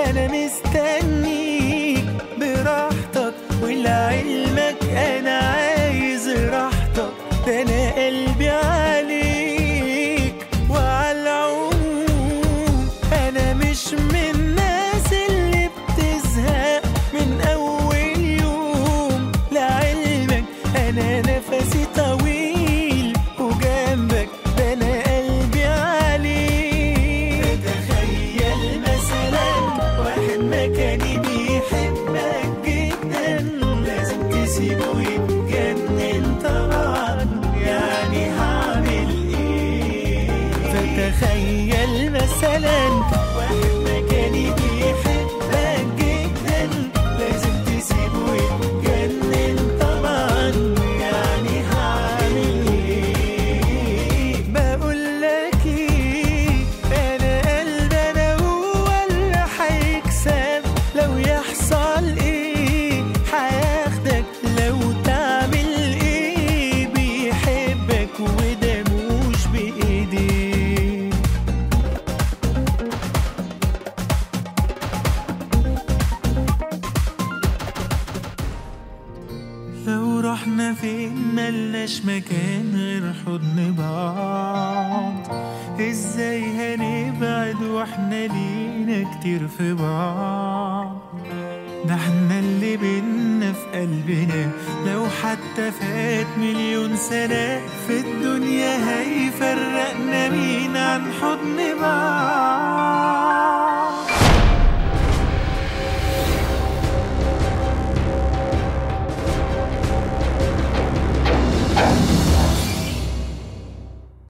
انا مستنيك براحتك، ولعلمك انا عايز راحتك، ده انا قلبي عليك وعلى العموم. انا مش من الناس اللي بتزهق من اول يوم، لعلمك انا نفسي طويل وجنبك، ده انا قلبي عليك. تخيل مثلا واحد مكاني بيحبك جدا، لازم تسيبه يتجنن طبعا، يعني هعمل ايه؟ فتخيل مثلا واحد مكاني بيحبك جدا، لازم تسيبه يتجنن طبعا، يعني هعمل ايه؟ بقولك ايه، انا قلبي انا هو اللي هيكسب، لو يحصل ايه هياخدك، لو تعمل ايه بيحبك وده مش بايديك. لو رحنا فين ملناش مكان غير حضن بعض، ازاي هنبعد واحنا لينا كتير في بعض؟ ده احنا اللي بينا في قلبنا، لو حتى فات مليون سنة في الدنيا هيفرقنا مين عن حضن بعض؟